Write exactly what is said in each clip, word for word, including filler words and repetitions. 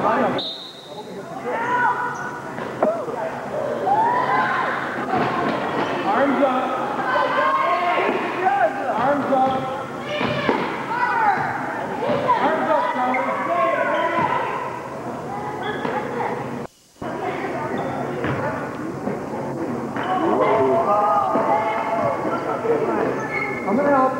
Arms up. Arms up. Arms up, Charlie. I'm gonna help.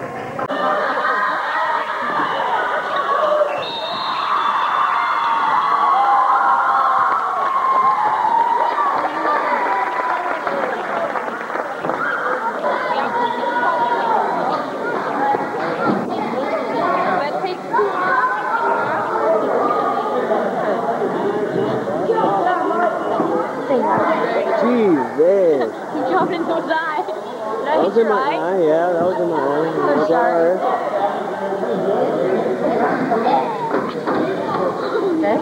Jesus. He jumped into his eye. That was in my eye, yeah, that was in my eye. I'm sorry. Okay.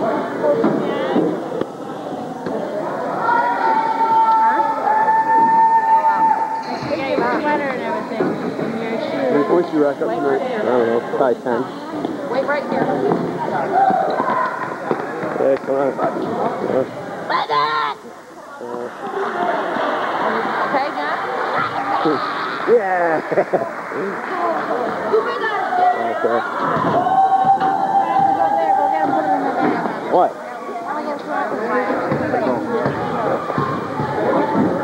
Sweater and everything. And your shoes. How much you rack up tonight? I don't know, probably ten. Wait right here. Okay, come on. Uh, Okay, John? yeah! Okay. What?